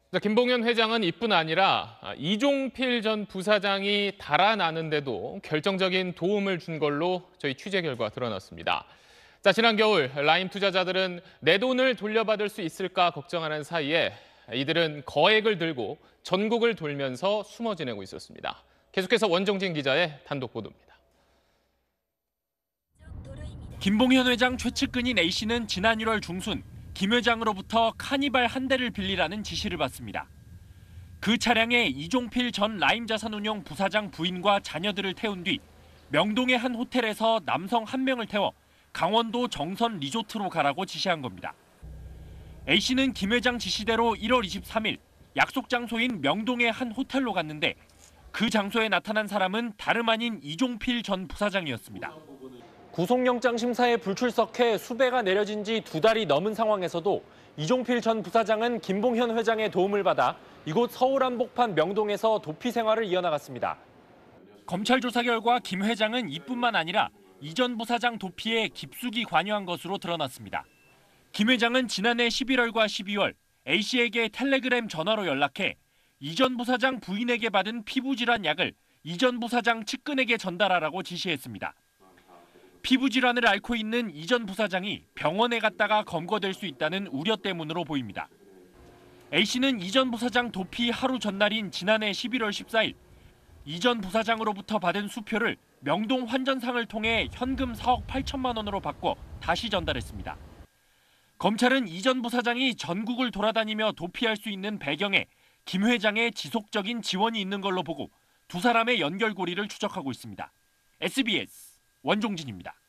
김봉현 회장은 이뿐 아니라 이종필 전 부사장이 달아나는데도 결정적인 도움을 준 걸로 저희 취재 결과 드러났습니다. 지난 겨울 라임 투자자들은 내 돈을 돌려받을 수 있을까 걱정하는 사이에 이들은 거액을 들고 전국을 돌면서 숨어 지내고 있었습니다. 계속해서 원종진 기자의 단독 보도입니다. 김봉현 회장 최측근인 A씨는 지난 1월 중순 김 회장으로부터 카니발 한 대를 빌리라는 지시를 받습니다. 그 차량에 이종필 전 라임자산운용 부사장 부인과 자녀들을 태운 뒤 명동의 한 호텔에서 남성 한 명을 태워 강원도 정선 리조트로 가라고 지시한 겁니다. A씨는 김 회장 지시대로 1월 23일 약속 장소인 명동의 한 호텔로 갔는데 그 장소에 나타난 사람은 다름 아닌 이종필 전 부사장이었습니다. 구속영장 심사에 불출석해 수배가 내려진 지 2달이 넘은 상황에서도 이종필 전 부사장은 김봉현 회장의 도움을 받아 이곳 서울 한복판 명동에서 도피 생활을 이어나갔습니다. 검찰 조사 결과 김 회장은 이뿐만 아니라 이 전 부사장 도피에 깊숙이 관여한 것으로 드러났습니다. 김 회장은 지난해 11월과 12월 A씨에게 텔레그램 전화로 연락해 이 전 부사장 부인에게 받은 피부질환 약을 이 전 부사장 측근에게 전달하라고 지시했습니다. 피부질환을 앓고 있는 이 전 부사장이 병원에 갔다가 검거될 수 있다는 우려 때문으로 보입니다. A씨는 이 전 부사장 도피 하루 전날인 지난해 11월 14일 이 전 부사장으로부터 받은 수표를 명동 환전상을 통해 현금 4억 8천만 원으로 바꿔 다시 전달했습니다. 검찰은 이 전 부사장이 전국을 돌아다니며 도피할 수 있는 배경에 김 회장의 지속적인 지원이 있는 걸로 보고 두 사람의 연결고리를 추적하고 있습니다. SBS 원종진입니다.